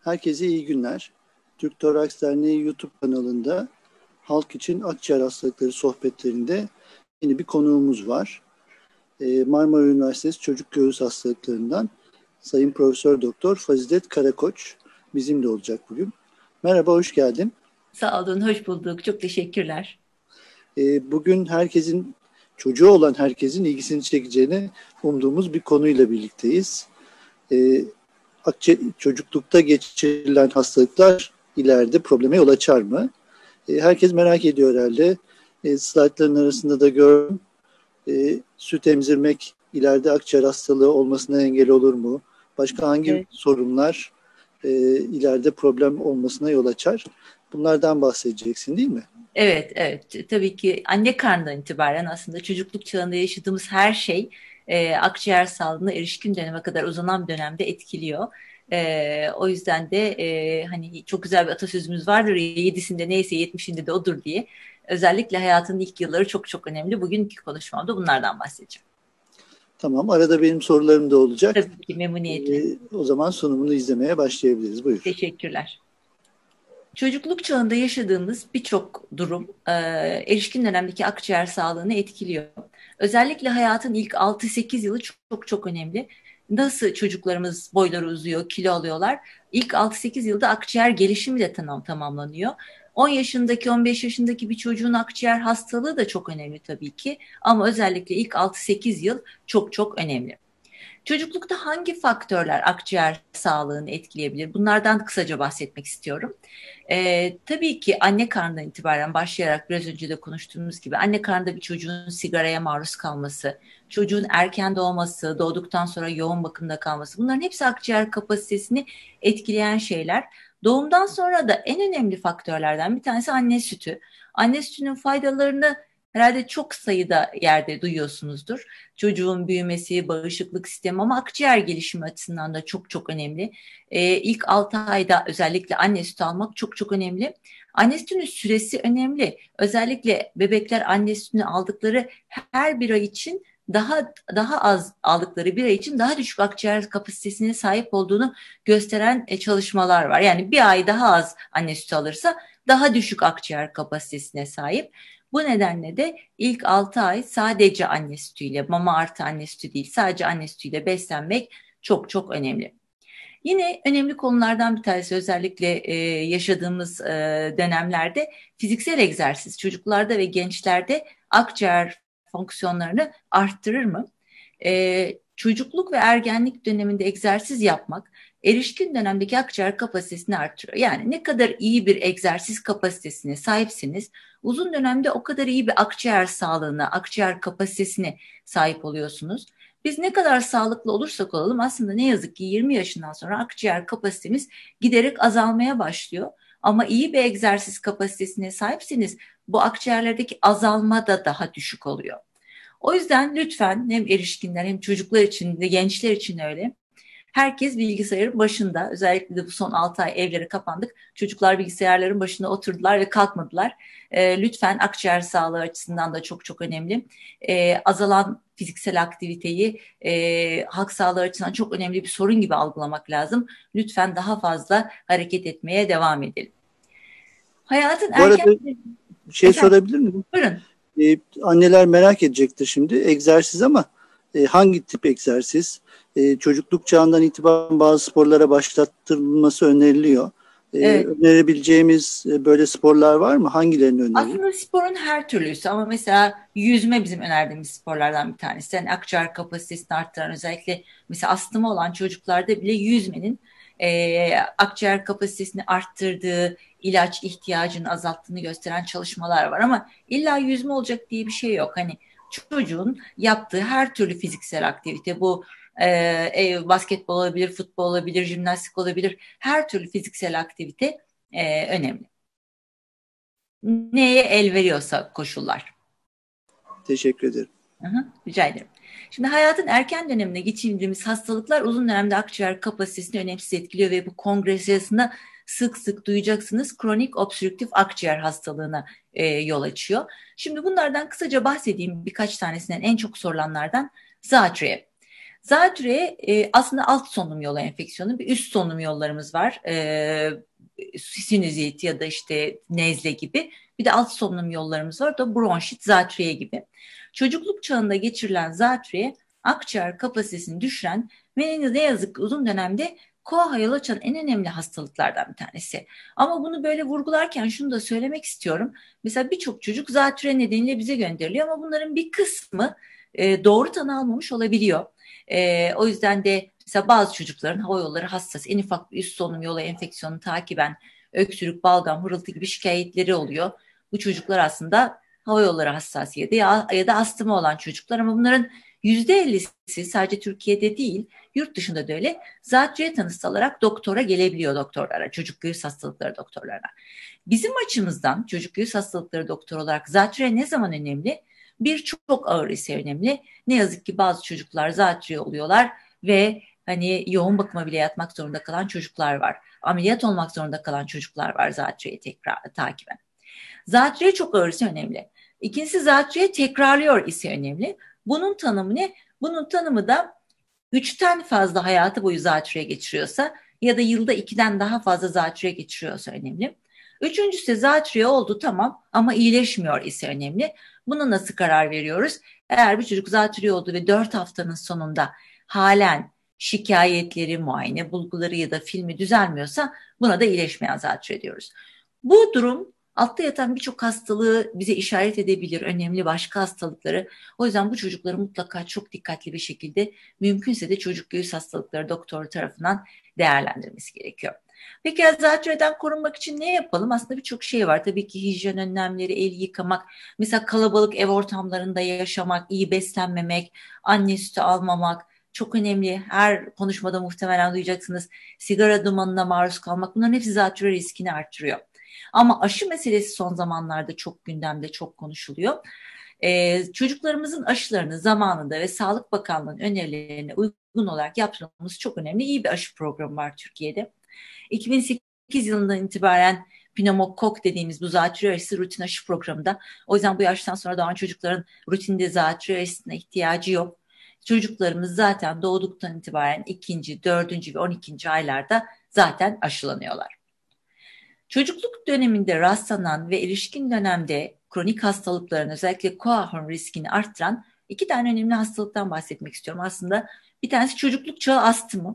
Herkese iyi günler. Türk Toraks Derneği YouTube kanalında Halk için Akciğer Hastalıkları sohbetlerinde yeni bir konuğumuz var. Marmara Üniversitesi Çocuk Göğüs Hastalıklarından Sayın Profesör Doktor Fazilet Karakoç bizimle olacak bugün. Merhaba, hoş geldin. Sağ olun, hoş bulduk. Çok teşekkürler. Bugün çocuğu olan herkesin ilgisini çekeceğini umduğumuz bir konuyla birlikteyiz. E, Çocuklukta geçirilen hastalıklar ileride probleme yol açar mı? Herkes merak ediyor herhalde. Slaytların arasında da gördüm. Süt emzirmek ileride akciğer hastalığı olmasına engel olur mu? Başka hangi Evet, sorunlar ileride problem olmasına yol açar? Bunlardan bahsedeceksin, değil mi? evet. Tabii ki anne karnından itibaren aslında çocukluk çağında yaşadığımız her şey akciğer sağlığını erişkin döneme kadar uzanan bir dönemde etkiliyor. O yüzden de hani çok güzel bir atasözümüz vardır ya, yedisinde neyse yetmişinde de odur diye. Özellikle hayatın ilk yılları çok çok önemli. Bugünkü konuşmamda bunlardan bahsedeceğim. Tamam, arada benim sorularım da olacak. Tabii ki memnuniyetle. O zaman sunumunu izlemeye başlayabiliriz. Buyur. Teşekkürler. Çocukluk çağında yaşadığımız birçok durum erişkin dönemdeki akciğer sağlığını etkiliyor. Özellikle hayatın ilk 6-8 yılı çok çok önemli. Nasıl çocuklarımız boyları uzuyor, kilo alıyorlar? İlk 6-8 yılda akciğer gelişimi de tamamlanıyor. 10 yaşındaki, 15 yaşındaki bir çocuğun akciğer hastalığı da çok önemli tabii ki. Ama özellikle ilk 6-8 yıl çok çok önemli. Çocuklukta hangi faktörler akciğer sağlığını etkileyebilir? Bunlardan kısaca bahsetmek istiyorum. Tabii ki anne karnından itibaren başlayarak biraz önce de konuştuğumuz gibi anne karnında bir çocuğun sigaraya maruz kalması, çocuğun erken doğması, doğduktan sonra yoğun bakımda kalması bunların hepsi akciğer kapasitesini etkileyen şeyler. Doğumdan sonra da en önemli faktörlerden bir tanesi anne sütü. Anne sütünün faydalarını herhalde çok sayıda yerde duyuyorsunuzdur. Çocuğun büyümesi, bağışıklık sistemi ama akciğer gelişimi açısından da çok çok önemli. İlk 6 ayda özellikle anne sütü almak çok çok önemli. Anne sütünün süresi önemli. Özellikle bebekler anne sütünü aldıkları her bir ay için daha az aldıkları bir ay için daha düşük akciğer kapasitesine sahip olduğunu gösteren çalışmalar var. Yani bir ay daha az anne sütü alırsa daha düşük akciğer kapasitesine sahip. Bu nedenle de ilk 6 ay sadece anne sütüyle, mama artı anne sütü değil, sadece anne sütüyle beslenmek çok çok önemli. Yine önemli konulardan bir tanesi özellikle yaşadığımız dönemlerde fiziksel egzersiz çocuklarda ve gençlerde akciğer fonksiyonlarını arttırır mı? Çocukluk ve ergenlik döneminde egzersiz yapmak erişkin dönemdeki akciğer kapasitesini artırıyor. Yani ne kadar iyi bir egzersiz kapasitesine sahipsiniz, uzun dönemde o kadar iyi bir akciğer sağlığına, akciğer kapasitesine sahip oluyorsunuz. Biz ne kadar sağlıklı olursak olalım aslında ne yazık ki 20 yaşından sonra akciğer kapasitemiz giderek azalmaya başlıyor. Ama iyi bir egzersiz kapasitesine sahipseniz bu akciğerlerdeki azalma da daha düşük oluyor. O yüzden lütfen hem erişkinler hem çocuklar için de gençler için öyle. Herkes bilgisayarın başında, özellikle de bu son 6 ay evlere kapandık. Çocuklar bilgisayarların başına oturdular ve kalkmadılar. Lütfen akciğer sağlığı açısından da çok çok önemli. Azalan fiziksel aktiviteyi halk sağlığı açısından çok önemli bir sorun gibi algılamak lazım. Lütfen daha fazla hareket etmeye devam edelim. Hayatın Bu erken... arada bir şey Efendim, sorabilir miyim? buyurun. Anneler merak edecektir şimdi. Egzersiz ama hangi tip egzersiz? Çocukluk çağından itibaren bazı sporlara başlattırılması öneriliyor. Evet. Önerebileceğimiz böyle sporlar var mı? Hangilerini öneririz? Aslında sporun her türlüsü ama mesela yüzme bizim önerdiğimiz sporlardan bir tanesi. Yani akciğer kapasitesini arttıran özellikle mesela astımı olan çocuklarda bile yüzmenin akciğer kapasitesini arttırdığı, ilaç ihtiyacını azalttığını gösteren çalışmalar var. Ama illa yüzme olacak diye bir şey yok. Hani çocuğun yaptığı her türlü fiziksel aktivite bu basketbol olabilir, futbol olabilir, jimnastik olabilir. Her türlü fiziksel aktivite önemli. Neye el veriyorsa koşullar. Teşekkür ederim. Hı hı, rica ederim. Şimdi hayatın erken dönemine geçirdiğimiz hastalıklar uzun dönemde akciğer kapasitesini önemsiz etkiliyor ve bu kongre sırasında sık sık duyacaksınız kronik obstrüktif akciğer hastalığına yol açıyor. Şimdi bunlardan kısaca bahsedeyim birkaç tanesinden en çok sorulanlardan zatürre. Zatürre aslında alt solunum yolu enfeksiyonu, bir üst solunum yollarımız var. Sinüzit ya da işte nezle gibi. Bir de alt solunum yollarımız var. O da bronşit, zatürre gibi. Çocukluk çağında geçirilen zatürre akciğer kapasitesini düşüren ve ne yazık ki uzun dönemde koa yol açan en önemli hastalıklardan bir tanesi. Ama bunu böyle vurgularken şunu da söylemek istiyorum. Mesela birçok çocuk zatürre nedeniyle bize gönderiliyor ama bunların bir kısmı doğru tanı almamış olabiliyor. O yüzden de mesela bazı çocukların hava yolları hassas, en ufak bir üst solunum yolu enfeksiyonu takiben öksürük, balgam, hırıltı gibi şikayetleri oluyor. Bu çocuklar aslında hava yolları hassasiyeti ya da astımı olan çocuklar ama bunların %50'si sadece Türkiye'de değil, yurt dışında da öyle. Zatürre tanısı alarak doktora gelebiliyor doktorlara, çocuk göğüs hastalıkları doktorlarına. Bizim açımızdan çocuk göğüs hastalıkları doktoru olarak zatürre ne zaman önemli? Bir, çok ağır ise önemli. Ne yazık ki bazı çocuklar zatürre oluyorlar ve hani yoğun bakıma bile yatmak zorunda kalan çocuklar var. Ameliyat olmak zorunda kalan çocuklar var zatürreyi takiben. Zatürre çok ağır ise önemli. İkincisi, zatürreyi tekrarlıyor ise önemli. Bunun tanımı ne? Bunun tanımı da 3'ten fazla hayatı boyu zatürre geçiriyorsa ya da yılda 2'den daha fazla zatürre geçiriyorsa önemli. Üçüncüsü, zatürre oldu tamam ama iyileşmiyor ise önemli. Buna nasıl karar veriyoruz? Eğer bir çocuk zatürre oldu ve 4 haftanın sonunda halen şikayetleri, muayene bulguları ya da filmi düzelmiyorsa buna da iyileşmeyen zatürre diyoruz. Bu durum altta yatan birçok hastalığı bize işaret edebilir, önemli başka hastalıkları. O yüzden bu çocukları mutlaka çok dikkatli bir şekilde, mümkünse de çocuk göğüs hastalıkları doktoru tarafından değerlendirmesi gerekiyor. Peki zatürreden korunmak için ne yapalım? Aslında birçok şey var. Tabii ki hijyen önlemleri, el yıkamak, mesela kalabalık ev ortamlarında yaşamak, iyi beslenmemek, anne sütü almamak çok önemli. Her konuşmada muhtemelen duyacaksınız. Sigara dumanına maruz kalmak, bunların hepsi zatürre riskini artırıyor. Ama aşı meselesi son zamanlarda çok gündemde, çok konuşuluyor. Çocuklarımızın aşılarını zamanında ve Sağlık Bakanlığı'nın önerilerine uygun olarak yaptırmamız çok önemli. İyi bir aşı programı var Türkiye'de. 2008 yılından itibaren pneumokok dediğimiz bu zatürre aşısı rutin aşı programında. O yüzden bu yaştan sonra doğan çocukların rutinde zatürre aşısına ihtiyacı yok. Çocuklarımız zaten doğduktan itibaren 2., 4. ve 12. aylarda zaten aşılanıyorlar. Çocukluk döneminde rastlanan ve erişkin dönemde kronik hastalıkların, özellikle koahorm riskini arttıran 2 tane önemli hastalıktan bahsetmek istiyorum. Aslında bir tanesi çocukluk çağı astımı.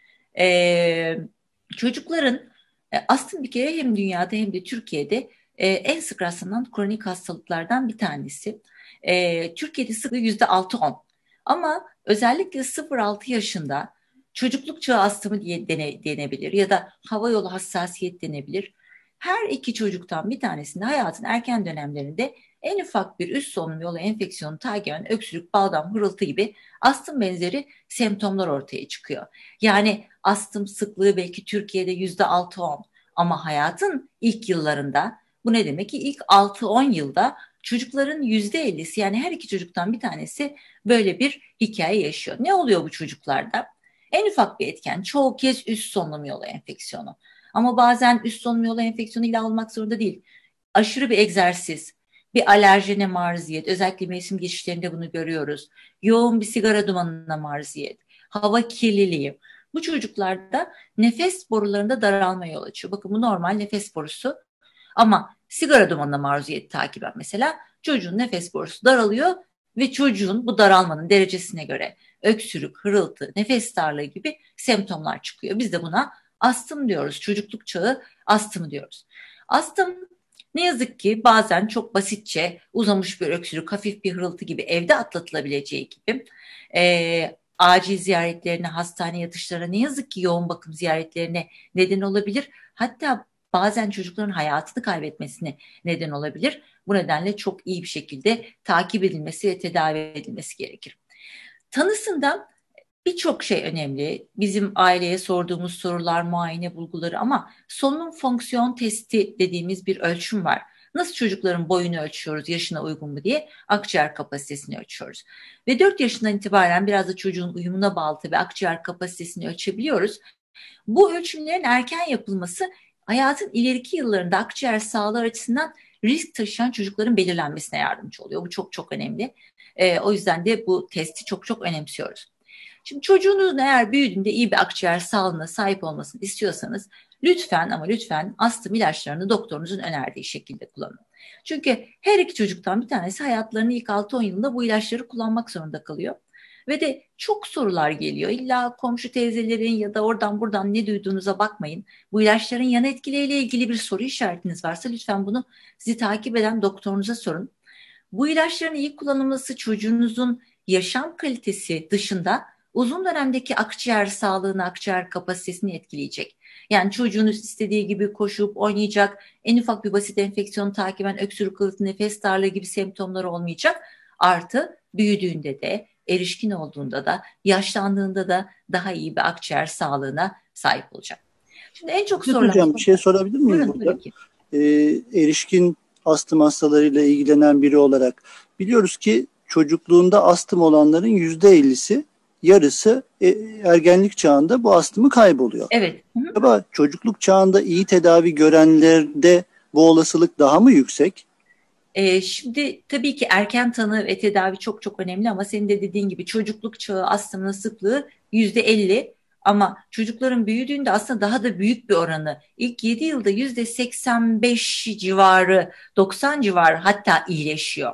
Çocukların astım bir kere hem dünyada hem de Türkiye'de en sık rastlanan kronik hastalıklardan bir tanesi. Türkiye'de sıklığı %6-10. Ama özellikle 0-6 yaşında çocukluk çağı astımı diye denebilir ya da hava yolu hassasiyet denebilir. Her iki çocuktan bir tanesinde hayatın erken dönemlerinde en ufak bir üst solunum yolu enfeksiyonu takiben öksürük, balgam, hırıltı gibi astım benzeri semptomlar ortaya çıkıyor. Yani astım sıklığı belki Türkiye'de %6-10 ama hayatın ilk yıllarında, bu ne demek ki ilk 6-10 yılda çocukların %50'si, yani her iki çocuktan bir tanesi böyle bir hikaye yaşıyor. Ne oluyor bu çocuklarda? En ufak bir etken, çoğu kez üst solunum yolu enfeksiyonu. Ama bazen üst solunum yolu enfeksiyonu ile olmak zorunda değil. Aşırı bir egzersiz, bir alerjene maruziyet, özellikle mevsim geçişlerinde bunu görüyoruz. Yoğun bir sigara dumanına maruziyet, hava kirliliği. Bu çocuklarda nefes borularında daralma yol açıyor. Bakın, bu normal nefes borusu ama sigara dumanına maruziyet takiben mesela çocuğun nefes borusu daralıyor ve çocuğun bu daralmanın derecesine göre öksürük, hırıltı, nefes darlığı gibi semptomlar çıkıyor. Biz de buna astım diyoruz. Çocukluk çağı astımı diyoruz. Astım ne yazık ki bazen çok basitçe uzamış bir öksürük, hafif bir hırıltı gibi evde atlatılabileceği gibi acil ziyaretlerine, hastane yatışlarına, ne yazık ki yoğun bakım ziyaretlerine neden olabilir. Hatta bazen çocukların hayatını kaybetmesine neden olabilir. Bu nedenle çok iyi bir şekilde takip edilmesi ve tedavi edilmesi gerekir. Tanısında birçok şey önemli. Bizim aileye sorduğumuz sorular, muayene bulguları, ama solunum fonksiyon testi dediğimiz bir ölçüm var. Nasıl çocukların boyunu ölçüyoruz, yaşına uygun mu diye? Akciğer kapasitesini ölçüyoruz. Ve 4 yaşından itibaren biraz da çocuğun uyumuna bağlı tabii akciğer kapasitesini ölçebiliyoruz. Bu ölçümlerin erken yapılması hayatın ileriki yıllarında akciğer sağlığı açısından risk taşıyan çocukların belirlenmesine yardımcı oluyor. Bu çok çok önemli. O yüzden de bu testi çok çok önemsiyoruz. Şimdi çocuğunuzun eğer büyüdüğünde iyi bir akciğer sağlığına sahip olmasını istiyorsanız lütfen ama lütfen astım ilaçlarını doktorunuzun önerdiği şekilde kullanın. Çünkü her iki çocuktan bir tanesi hayatlarının ilk 6-10 yılında bu ilaçları kullanmak zorunda kalıyor. Ve de çok sorular geliyor. İlla komşu teyzelerin ya da oradan buradan ne duyduğunuza bakmayın. Bu ilaçların yan etkileriyle ilgili bir soru işaretiniz varsa lütfen bunu sizi takip eden doktorunuza sorun. Bu ilaçların iyi kullanılması çocuğunuzun yaşam kalitesi dışında uzun dönemdeki akciğer sağlığını, akciğer kapasitesini etkileyecek. Yani çocuğunuz istediği gibi koşup oynayacak, en ufak bir basit enfeksiyonu takiben öksürük, hırıltı, nefes darlığı gibi semptomları olmayacak. Artı büyüdüğünde de, erişkin olduğunda da, yaşlandığında da daha iyi bir akciğer sağlığına sahip olacak. Şimdi en çok sorulan... Hocam bir şey sorabilir miyim Buyurun, burada? tabii ki. Erişkin astım hastalarıyla ilgilenen biri olarak biliyoruz ki çocukluğunda astım olanların %50'si, yarısı ergenlik çağında bu astımı kayboluyor. Evet. Ama çocukluk çağında iyi tedavi görenlerde bu olasılık daha mı yüksek? Şimdi tabii ki erken tanı ve tedavi çok çok önemli ama senin de dediğin gibi çocukluk çağı astımın sıklığı %50 ama çocukların büyüdüğünde aslında daha da büyük bir oranı ilk 7 yılda %85 civarı 90 civarı hatta iyileşiyor.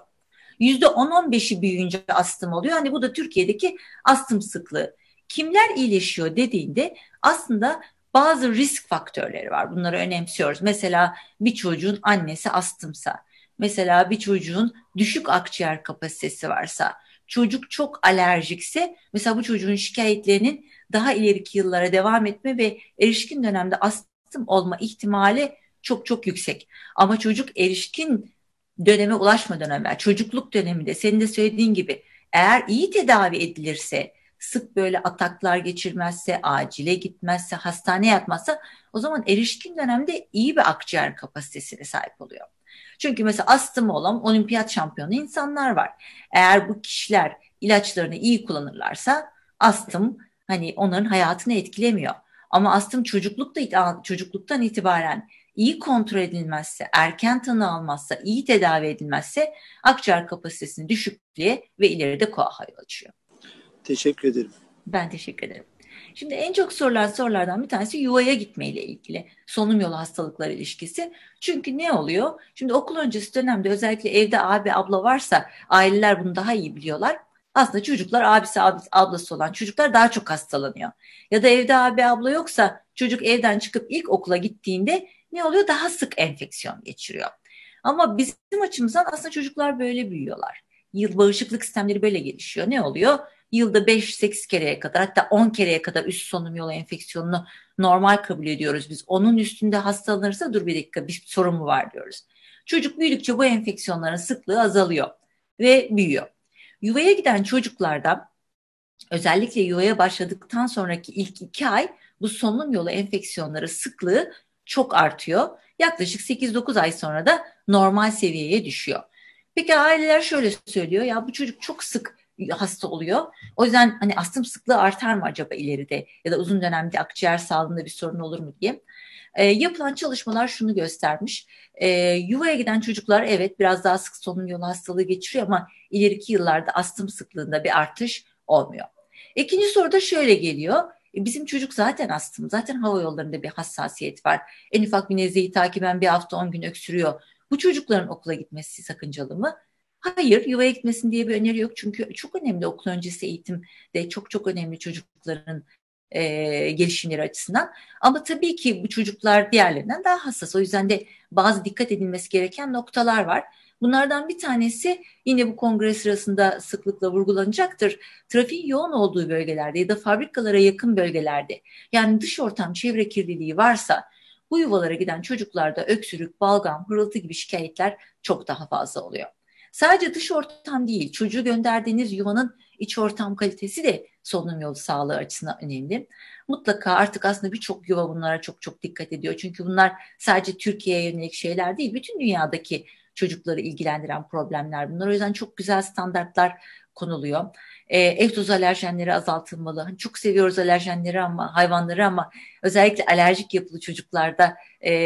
%10-15'i büyüyünce astım oluyor. Hani bu da Türkiye'deki astım sıklığı. Kimler iyileşiyor dediğinde aslında bazı risk faktörleri var. Bunları önemsiyoruz. Mesela bir çocuğun annesi astımsa, mesela bir çocuğun düşük akciğer kapasitesi varsa, çocuk çok alerjikse, mesela bu çocuğun şikayetlerinin daha ileriki yıllara devam etme ve erişkin dönemde astım olma ihtimali çok çok yüksek. Ama çocuk erişkin döneme ulaşmadan evvel, çocukluk döneminde senin de söylediğin gibi eğer iyi tedavi edilirse, sık böyle ataklar geçirmezse, acile gitmezse, hastaneye yatmazsa o zaman erişkin dönemde iyi bir akciğer kapasitesine sahip oluyor. Çünkü mesela astımı olan olimpiyat şampiyonu insanlar var. Eğer bu kişiler ilaçlarını iyi kullanırlarsa astım hani onların hayatını etkilemiyor. Ama astım çocukluktan itibaren iyi kontrol edilmezse, erken tanı almazsa, iyi tedavi edilmezse akciğer kapasitesini düşüklüğe ve ileride koaha yol açıyor. Teşekkür ederim. Ben teşekkür ederim. Şimdi en çok sorulan sorulardan bir tanesi yuvaya gitmeyle ilgili. Solunum yolu hastalıkları ilişkisi. Çünkü ne oluyor? Şimdi okul öncesi dönemde özellikle evde abi abla varsa aileler bunu daha iyi biliyorlar. Aslında çocuklar abisi ablası olan çocuklar daha çok hastalanıyor. Ya da evde abi abla yoksa çocuk evden çıkıp ilk okula gittiğinde ne oluyor? Daha sık enfeksiyon geçiriyor. Ama bizim açımızdan aslında çocuklar böyle büyüyorlar. Bağışıklık sistemleri böyle gelişiyor. Ne oluyor? Yılda 5-8 kereye kadar hatta 10 kereye kadar üst solunum yolu enfeksiyonunu normal kabul ediyoruz biz. Onun üstünde hastalanırsa dur bir dakika bir sorun mu var diyoruz. Çocuk büyüdükçe bu enfeksiyonların sıklığı azalıyor ve büyüyor. Yuvaya giden çocuklarda özellikle yuvaya başladıktan sonraki ilk 2 ay bu solunum yolu enfeksiyonları sıklığı çok artıyor. Yaklaşık 8-9 ay sonra da normal seviyeye düşüyor. Peki aileler şöyle söylüyor ya bu çocuk çok sık hasta oluyor. O yüzden hani astım sıklığı artar mı acaba ileride ya da uzun dönemde akciğer sağlığında bir sorun olur mu diye. Yapılan çalışmalar şunu göstermiş. Yuvaya giden çocuklar evet biraz daha sık solunum yolu hastalığı geçiriyor ama ileriki yıllarda astım sıklığında bir artış olmuyor. İkinci soru da şöyle geliyor. Bizim çocuk zaten astım, zaten hava yollarında bir hassasiyet var. En ufak bir nezleyi takiben bir hafta 10 gün öksürüyor. Bu çocukların okula gitmesi sakıncalı mı? Hayır, yuvaya gitmesin diye bir öneri yok. Çünkü çok önemli okul öncesi eğitim de çok çok önemli çocukların gelişimleri açısından. Ama tabii ki bu çocuklar diğerlerinden daha hassas. O yüzden de bazı dikkat edilmesi gereken noktalar var. Bunlardan bir tanesi yine bu kongre sırasında sıklıkla vurgulanacaktır. Trafiğin yoğun olduğu bölgelerde ya da fabrikalara yakın bölgelerde yani dış ortam çevre kirliliği varsa bu yuvalara giden çocuklarda öksürük, balgam, hırıltı gibi şikayetler çok daha fazla oluyor. Sadece dış ortam değil, çocuğu gönderdiğiniz yuvanın iç ortam kalitesi de solunum yolu sağlığı açısından önemli. Mutlaka artık aslında birçok yuva bunlara çok çok dikkat ediyor. Çünkü bunlar sadece Türkiye'ye yönelik şeyler değil, bütün dünyadaki çocukları ilgilendiren problemler bunlar. O yüzden çok güzel standartlar konuluyor. Ev tozu alerjenleri azaltılmalı. Hani çok seviyoruz alerjenleri ama hayvanları ama özellikle alerjik yapılı çocuklarda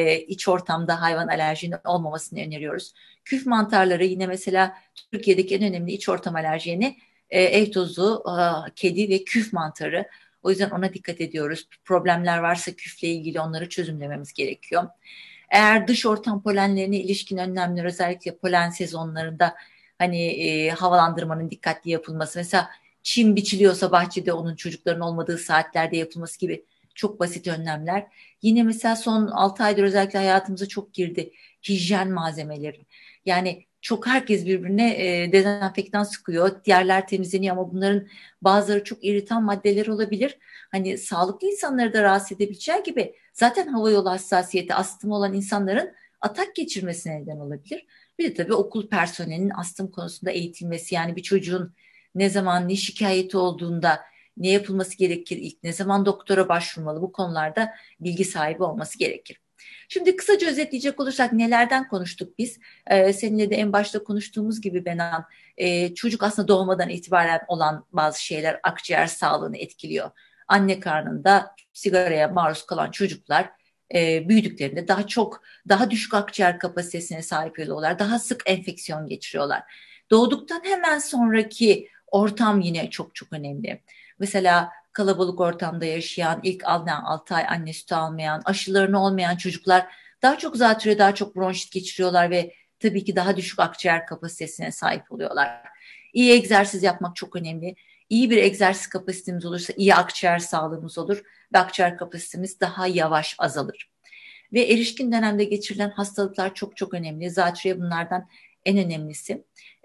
iç ortamda hayvan alerjinin olmamasını öneriyoruz. Küf mantarları yine mesela Türkiye'deki en önemli iç ortam alerjeni ev tozu, kedi ve küf mantarı. O yüzden ona dikkat ediyoruz. Problemler varsa küfle ilgili onları çözümlememiz gerekiyor. Eğer dış ortam polenlerine ilişkin önlemler, özellikle polen sezonlarında hani havalandırmanın dikkatli yapılması, mesela çim biçiliyorsa bahçede onun çocukların olmadığı saatlerde yapılması gibi çok basit önlemler. Yine mesela son 6 aydır özellikle hayatımıza çok girdi hijyen malzemeleri. Yani çok herkes birbirine dezenfektan sıkıyor, yerler temizleniyor ama bunların bazıları çok irritan maddeler olabilir. Hani sağlıklı insanları da rahatsız edebileceği gibi zaten hava yolu hassasiyeti, astım olan insanların atak geçirmesine neden olabilir. Bir de tabii okul personelinin astım konusunda eğitilmesi, yani bir çocuğun ne zaman ne şikayeti olduğunda ne yapılması gerekir, ilk ne zaman doktora başvurmalı, bu konularda bilgi sahibi olması gerekir. Şimdi kısaca özetleyecek olursak nelerden konuştuk biz? Seninle de en başta konuştuğumuz gibi Benan, çocuk aslında doğmadan itibaren olan bazı şeyler akciğer sağlığını etkiliyor. Anne karnında sigaraya maruz kalan çocuklar büyüdüklerinde daha düşük akciğer kapasitesine sahip oluyorlar. Daha sık enfeksiyon geçiriyorlar. Doğduktan hemen sonraki ortam yine çok çok önemli. Mesela kalabalık ortamda yaşayan, ilk 6 ay anne sütü almayan, aşılarını olmayan çocuklar daha çok zatürre, daha çok bronşit geçiriyorlar ve tabii ki daha düşük akciğer kapasitesine sahip oluyorlar. İyi egzersiz yapmak çok önemli. İyi bir egzersiz kapasitemiz olursa iyi akciğer sağlığımız olur ve akciğer kapasitemiz daha yavaş azalır. Ve erişkin dönemde geçirilen hastalıklar çok çok önemli. Zatürre bunlardan en önemlisi.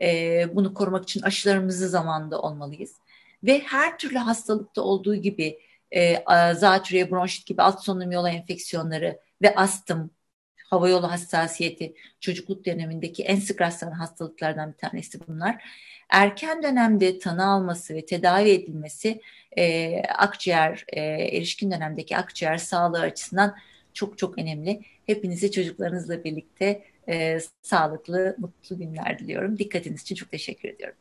Bunu korumak için aşılarımızı zamanında olmalıyız. Ve her türlü hastalıkta olduğu gibi zatürre, bronşit gibi alt solunum yolu enfeksiyonları ve astım, hava yolu hassasiyeti çocukluk dönemindeki en sık rastlanan hastalıklardan bir tanesi bunlar. Erken dönemde tanı alması ve tedavi edilmesi erişkin dönemdeki akciğer sağlığı açısından çok çok önemli. Hepinize çocuklarınızla birlikte sağlıklı, mutlu günler diliyorum. Dikkatiniz için çok teşekkür ediyorum.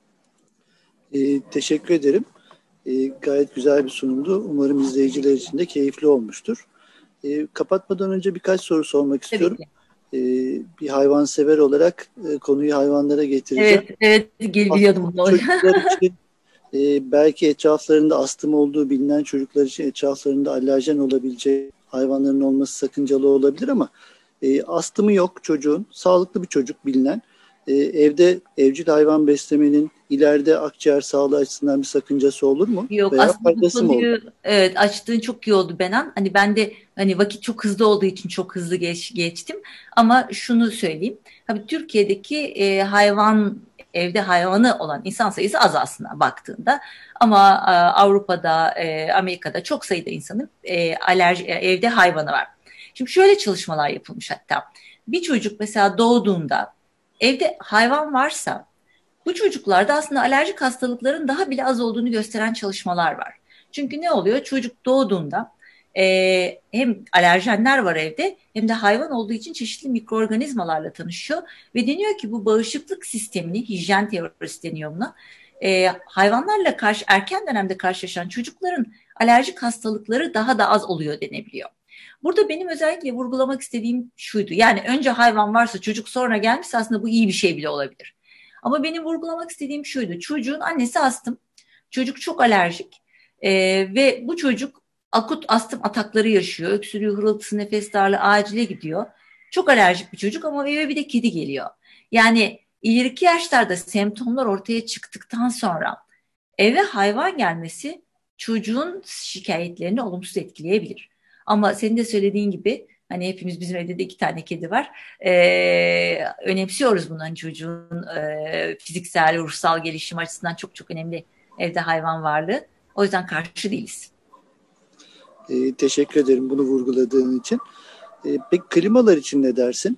Teşekkür ederim. Gayet güzel bir sunumdu. Umarım izleyiciler için de keyifli olmuştur. Kapatmadan önce birkaç soru sormak istiyorum. Bir hayvansever olarak konuyu hayvanlara getireceğim. Evet, biliyordum bunu. Çocuklar için belki etraflarında astım olduğu bilinen çocuklar için etraflarında alerjen olabilecek hayvanların olması sakıncalı olabilir ama astımı yok çocuğun, sağlıklı bir çocuk bilinen. Evde evcil hayvan beslemenin ileride akciğer sağlığı açısından bir sakıncası olur mu? Yok, Veya aslında bu faydası mı olur? konuyu açtığın çok iyi oldu Benan. Hani ben de hani vakit çok hızlı olduğu için çok hızlı geçtim. Ama şunu söyleyeyim. Tabii Türkiye'deki evde hayvanı olan insan sayısı az aslında baktığında. Ama Avrupa'da, Amerika'da çok sayıda insanın evde hayvanı var. Şimdi şöyle çalışmalar yapılmış hatta. Bir çocuk mesela doğduğunda evde hayvan varsa bu çocuklarda aslında alerjik hastalıkların daha bile az olduğunu gösteren çalışmalar var. Çünkü ne oluyor? Çocuk doğduğunda hem alerjenler var evde hem de hayvan olduğu için çeşitli mikroorganizmalarla tanışıyor ve deniyor ki bu bağışıklık sistemini, hijyen teorisi deniyor buna, hayvanlarla erken dönemde karşılaşan çocukların alerjik hastalıkları daha da az oluyor denebiliyor. Burada benim özellikle vurgulamak istediğim şuydu. Yani önce hayvan varsa çocuk sonra gelmişse aslında bu iyi bir şey bile olabilir. Ama benim vurgulamak istediğim şuydu. Çocuğun annesi astım. Çocuk çok alerjik. Ve bu çocuk akut astım atakları yaşıyor. Öksürüğü, hırıltısı, nefes darlığı, acile gidiyor. Çok alerjik bir çocuk ama eve bir de kedi geliyor. Yani ileriki yaşlarda semptomlar ortaya çıktıktan sonra eve hayvan gelmesi çocuğun şikayetlerini olumsuz etkileyebilir. Ama senin de söylediğin gibi hani hepimiz, bizim evde de 2 tane kedi var. Önemsiyoruz bunu. Hani çocuğun fiziksel, ruhsal gelişim açısından çok çok önemli evde hayvan varlığı. O yüzden karşı değiliz. Teşekkür ederim bunu vurguladığın için. Peki klimalar için ne dersin?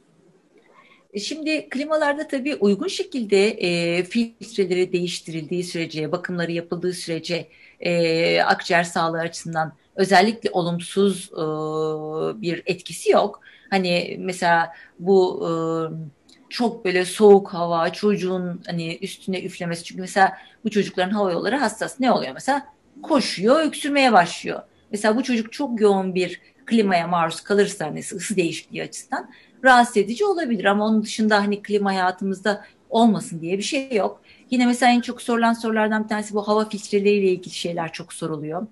Şimdi klimalarda tabii uygun şekilde filtreleri değiştirildiği sürece, bakımları yapıldığı sürece akciğer sağlığı açısından özellikle olumsuz bir etkisi yok. Hani mesela bu çok böyle soğuk hava çocuğun hani üstüne üflemesi. Çünkü mesela bu çocukların hava yolları hassas. Ne oluyor mesela? Koşuyor, öksürmeye başlıyor. Mesela bu çocuk çok yoğun bir klimaya maruz kalırsa hani ısı değişikliği açısından rahatsız edici olabilir ama onun dışında hani klima hayatımızda olmasın diye bir şey yok. Yine mesela en çok sorulan sorulardan bir tanesi bu hava filtreleriyle ilgili şeyler çok soruluyor.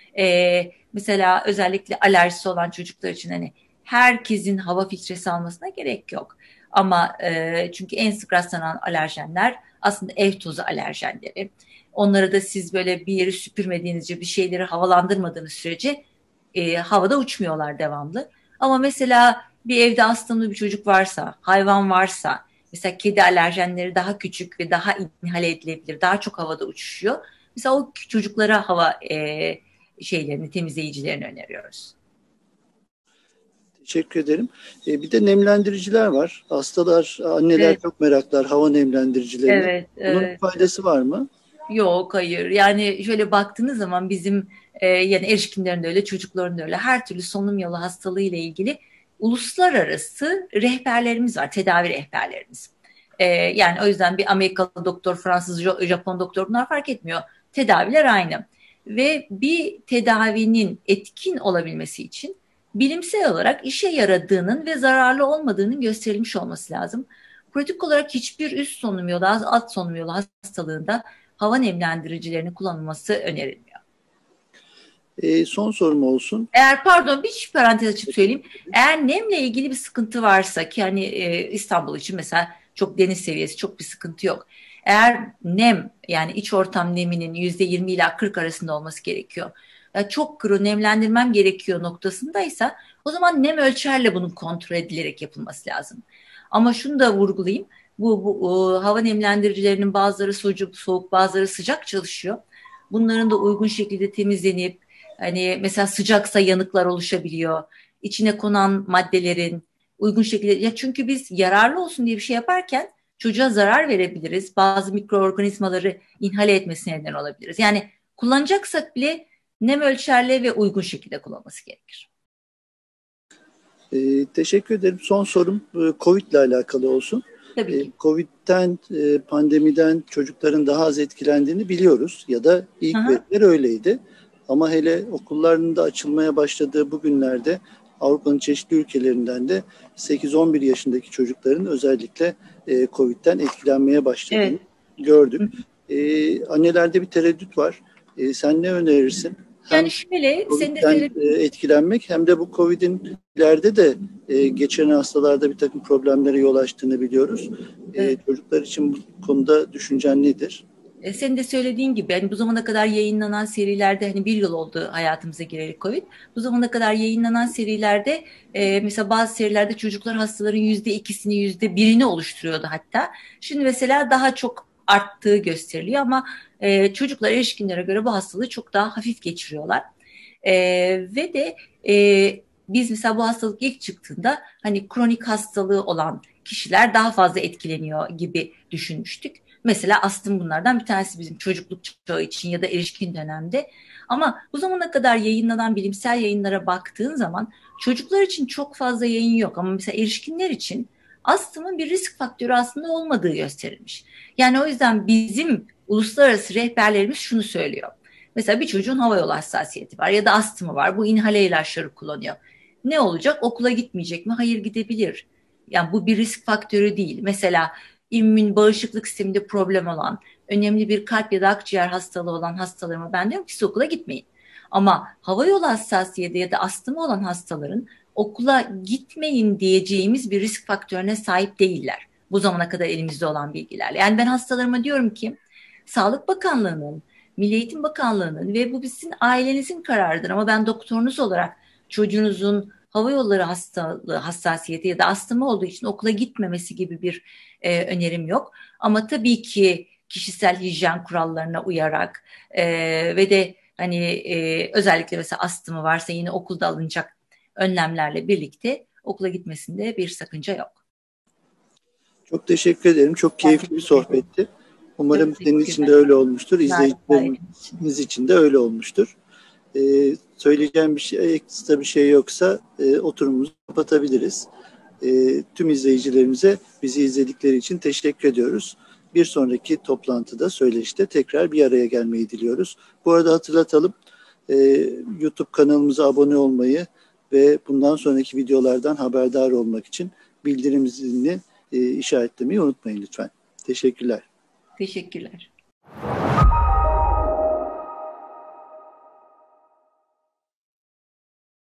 Mesela özellikle alerjisi olan çocuklar için hani herkesin hava filtresi almasına gerek yok. Ama çünkü en sık rastlanan alerjenler aslında ev tozu alerjenleri. Onları da siz böyle bir yeri süpürmediğinizce, bir şeyleri havalandırmadığınız sürece havada uçmuyorlar devamlı. Ama mesela bir evde astımlı bir çocuk varsa, hayvan varsa, mesela kedi alerjenleri daha küçük ve daha inhale edilebilir, daha çok havada uçuşuyor. Mesela o çocuklara hava şeylerini, temizleyicilerini öneriyoruz. Teşekkür ederim. Bir de nemlendiriciler var. Hastalar, anneler Evet, çok meraklar hava nemlendiricilerini. evet, Bunun evet. faydası var mı? Yok, hayır. Yani şöyle baktığınız zaman bizim yani erişkinlerin de öyle, çocukların da öyle her türlü solunum yolu hastalığı ile ilgili uluslararası rehberlerimiz var, tedavi rehberlerimiz. Yani o yüzden bir Amerikalı doktor, Fransız, Japon doktor bunlar fark etmiyor. Tedaviler aynı. Ve bir tedavinin etkin olabilmesi için bilimsel olarak işe yaradığının ve zararlı olmadığının gösterilmiş olması lazım. Pratik olarak hiçbir üst solunum yolu, alt solunum yolu hastalığında hava nemlendiricilerinin kullanılması önerilmiyor. Son sorum olsun. Eğer pardon bir parantez açıp söyleyeyim. Eğer nemle ilgili bir sıkıntı varsa ki hani İstanbul için mesela çok deniz seviyesi çok bir sıkıntı yok. Eğer nem yani iç ortam neminin %20 ila 40 arasında olması gerekiyor. Ya çok kuru nemlendirmem gerekiyor noktasındaysa o zaman nem ölçerle bunun kontrol edilerek yapılması lazım. Ama şunu da vurgulayayım. Bu hava nemlendiricilerinin bazıları soğuk bazıları sıcak çalışıyor. Bunların da uygun şekilde temizlenip hani mesela sıcaksa yanıklar oluşabiliyor. İçine konan maddelerin uygun şekilde ya çünkü biz yararlı olsun diye bir şey yaparken çocuğa zarar verebiliriz. Bazı mikroorganizmaları inhale etmesine neden olabiliriz. Yani kullanacaksak bile nem ölçerli ve uygun şekilde kullanması gerekir. Teşekkür ederim. Son sorum COVID ile alakalı olsun. Tabii ki. COVID'den, pandemiden çocukların daha az etkilendiğini biliyoruz ya da Hı ilk hı. veriler öyleydi. Ama hele okulların da açılmaya başladığı bu günlerde Avrupa'nın çeşitli ülkelerinden de 8-11 yaşındaki çocukların özellikle COVID'den etkilenmeye başladığını Evet. gördük. Annelerde bir tereddüt var. Sen ne önerirsin? Yani Hem şöyle senin de COVID'den söylediğin etkilenmek hem de bu COVID'in ileride de geçiren hastalarda bir takım problemlere yol açtığını biliyoruz. evet. Çocuklar için bu konuda düşüncen nedir? Senin de söylediğin gibi hani bu zamana kadar yayınlanan serilerde hani bir yıl oldu hayatımıza gireli Covid. Bu zamana kadar yayınlanan serilerde mesela bazı serilerde çocuklar hastaların %2'sini %1'ini oluşturuyordu hatta. Şimdi mesela daha çok arttığı gösteriliyor ama çocuklar erişkinlere göre bu hastalığı çok daha hafif geçiriyorlar. E, ve de biz mesela bu hastalık ilk çıktığında hani kronik hastalığı olan kişiler daha fazla etkileniyor gibi düşünmüştük. Mesela astım bunlardan bir tanesi bizim çocukluk çağı için ya da erişkin dönemde. Ama bu zamana kadar yayınlanan bilimsel yayınlara baktığın zaman çocuklar için çok fazla yayın yok. Ama mesela erişkinler için astımın bir risk faktörü aslında olmadığı gösterilmiş. Yani o yüzden bizim uluslararası rehberlerimiz şunu söylüyor. Mesela bir çocuğun hava yolu hassasiyeti var ya da astımı var. Bu inhale ilaçları kullanıyor. Ne olacak? Okula gitmeyecek mi? Hayır gidebilir. Yani bu bir risk faktörü değil. Mesela immün bağışıklık sisteminde problem olan, önemli bir kalp ya da akciğer hastalığı olan hastalarıma ben diyorum ki siz okula gitmeyin. Ama hava yolu hassasiyeti ya da astımı olan hastaların okula gitmeyin diyeceğimiz bir risk faktörüne sahip değiller. Bu zamana kadar elimizde olan bilgilerle. Yani ben hastalarıma diyorum ki Sağlık Bakanlığı'nın, Milli Eğitim Bakanlığı'nın ve bu sizin ailenizin kararıdır ama ben doktorunuz olarak çocuğunuzun hava yolları hastalığı, hassasiyeti ya da astımı olduğu için okula gitmemesi gibi bir önerim yok. Ama tabii ki kişisel hijyen kurallarına uyarak ve de hani özellikle mesela astımı varsa yine okulda alınacak önlemlerle birlikte okula gitmesinde bir sakınca yok. Çok teşekkür ederim. Çok Ben keyifli bir teşekkür ederim. sohbetti. Çok Umarım senin için teşekkürler. de öyle olmuştur. Harika için. İzleyicilerimiz için de öyle olmuştur. Söyleyeceğim bir şey, ekstra bir şey yoksa oturumumuzu kapatabiliriz. Tüm izleyicilerimize bizi izledikleri için teşekkür ediyoruz. Bir sonraki toplantıda, söyleşte tekrar bir araya gelmeyi diliyoruz. Bu arada hatırlatalım, e, YouTube kanalımıza abone olmayı ve bundan sonraki videolardan haberdar olmak için bildirim zilini işaretlemeyi unutmayın lütfen. Teşekkürler. Teşekkürler.